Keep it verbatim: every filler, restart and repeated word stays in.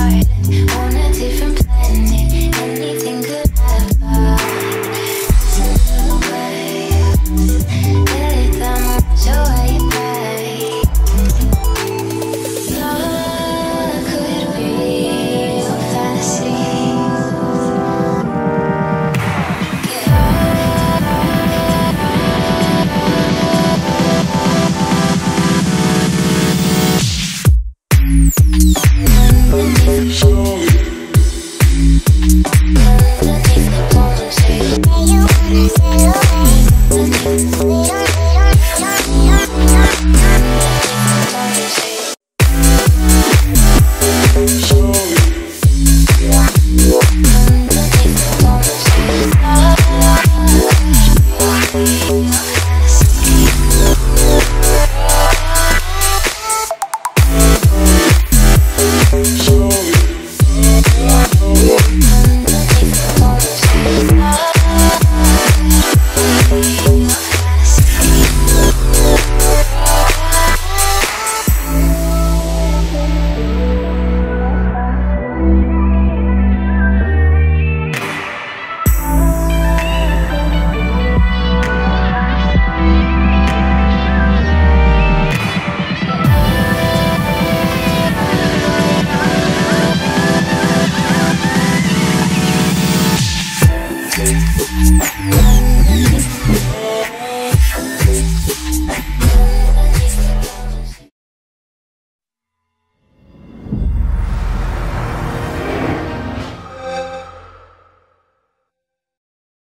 heart on a different planet. Anything could happen. Listen to the waves, they let them wash away pain. Love could be a fantasy. Show